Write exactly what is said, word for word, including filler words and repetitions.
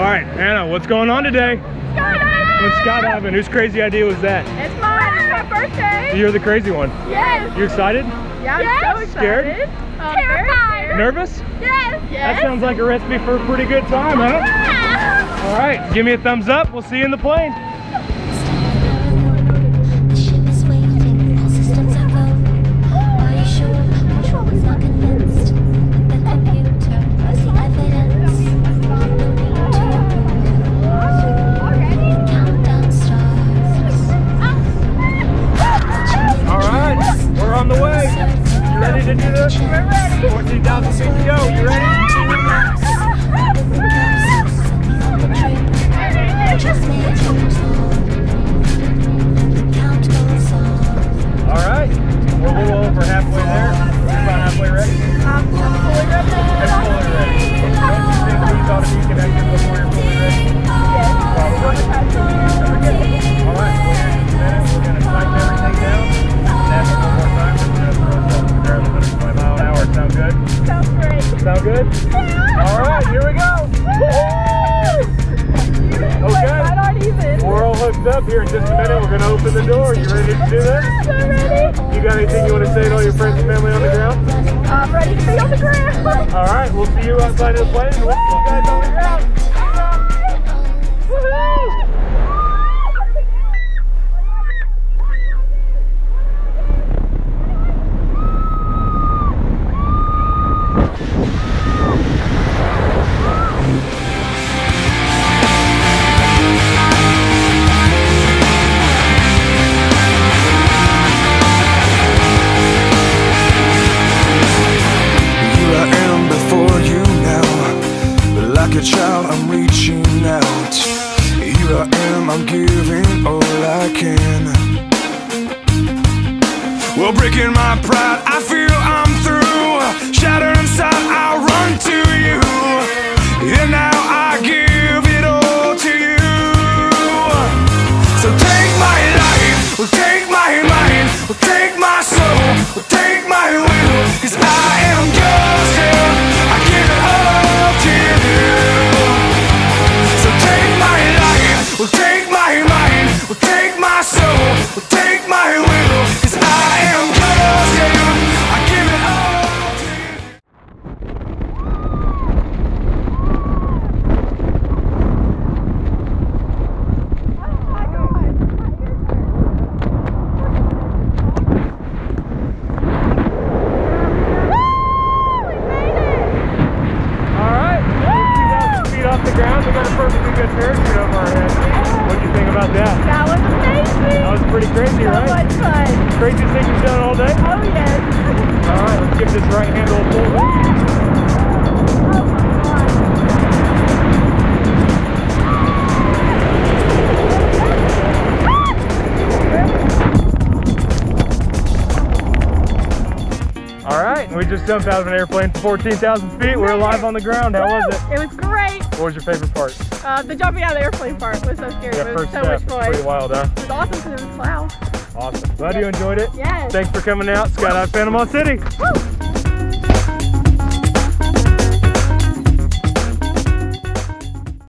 right, Anna, what's going on today? Skydiving! We're skydiving. Whose crazy idea was that? It's mine. It's my birthday. You're the crazy one. Yes. You excited? Yeah, I'm yes. so excited. Scared? Um, Terrified. Nervous? Yes. Yes. That sounds like a recipe for a pretty good time, huh? Yeah. All right, give me a thumbs up. We'll see you in the plane. On the way. You ready to do this? We're ready. fourteen thousand feet to go. You ready? All right. We're a little over halfway there. We're about halfway ready. I'm fully ready. I'm fully ready. Don't you think these ought to be connected before you're fully ready? Yes. Probably. All right. We're going to tighten everything down. That's one more time. Sound good? Sounds great. Sound good? Yeah. All right, here we go. Okay. Right on even. We're all hooked up here in just a minute. We're going to open the door. You ready to do this? I'm ready. You got anything you want to say to all your friends and family on the ground? I'm ready to be on the ground. All right, we'll see you outside of the plane and we'll see you guys on the ground. Woohoo! Like a child, I'm reaching out. Here I am, I'm giving all I can. Well, breaking my pride, I feel I'm through. Shattered inside, I'll run to you. And now I give it all to you. So take my life, well, take my mind, well, take my soul, well, take my will. Cause I am yours, yeah. I give it all to you. Well, take my mind, well, take my soul, well, take my will. Cause I am yours, yeah. I give it all to you. Oh my God. Woo! We made it! All right, two thousand feet off the ground. We got a perfectly good parachute over our head. What do you think about that? That was amazing. That was pretty crazy, so right? So much fun. Craziest thing you've done all day? Oh yes. All right, let's give this right handle a pull. Oh my God. All right, we just jumped out of an airplane for fourteen thousand feet. We're alive on the ground. How was it? It was great. What was your favorite part? Uh, the jumping out of the airplane part was so scary. Yeah, it was first so step. much fun. Pretty wild, huh? It was awesome because it was clouds. Awesome. Glad you enjoyed it. Yes. Thanks for coming out. Skydive Panama City. Woo.